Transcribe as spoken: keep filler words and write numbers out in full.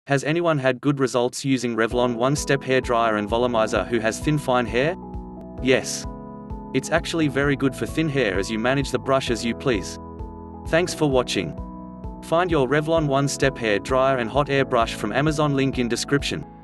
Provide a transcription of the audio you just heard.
Has anyone had good results using Revlon one-step hair dryer and volumizer who has thin fine hair? Yes. It's actually very good for thin hair as you manage the brush as you please. Thanks for watching. Find your Revlon one-step hair dryer and hot air brush from Amazon, link in description.